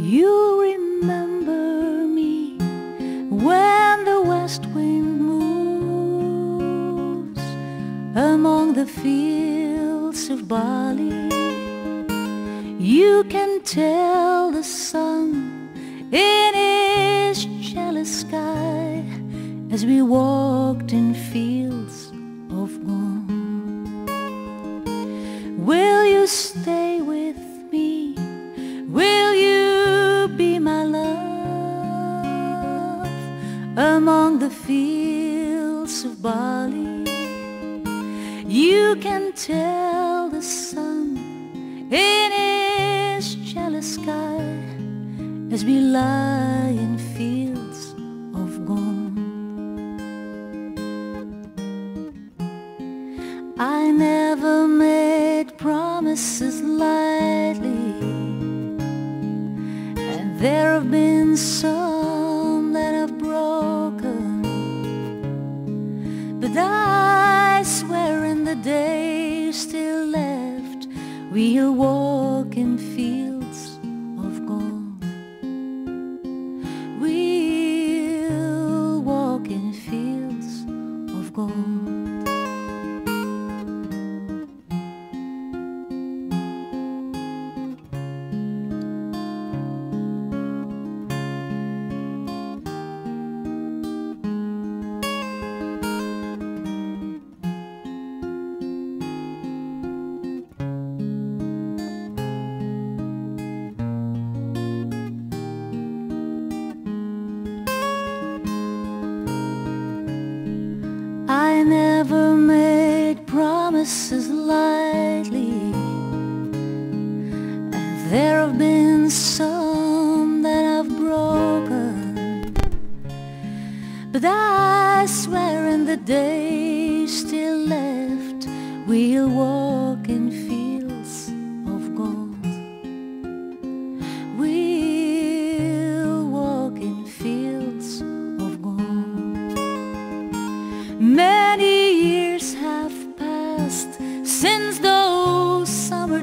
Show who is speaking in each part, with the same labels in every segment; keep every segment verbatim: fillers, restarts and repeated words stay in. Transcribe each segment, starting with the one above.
Speaker 1: You'll remember me when the west wind moves among the fields of Bali. You can tell the sun in his jealous sky as we walked in fields of gold. Will you stay with me? Will you be my love among the fields of Bali? You can tell the sun in his jealous sky as we lie in fields of gold. I never made promises lightly, and there have been some that I've broken, but I swear in the days still left we'll walk in fields of gold. We'll walk in fields of gold. I never made promises lightly, and there have been some that I've broken, but I swear in the days still left we'll walk in fields of gold. We'll walk in fields of gold. Many years have passed since those summer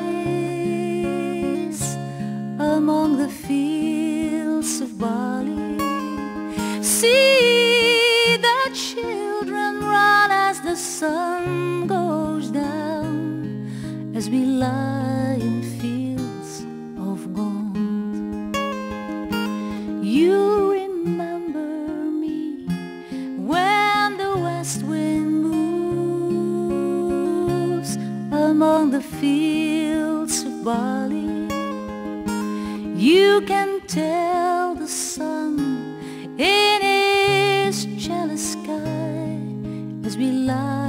Speaker 1: days among the fields of Bali. See the children run as the sun goes down, as we lie in fields of gold. You remember me when the west wind moves among the fields of Bali. You can tell the sun in his jealous sky as we lie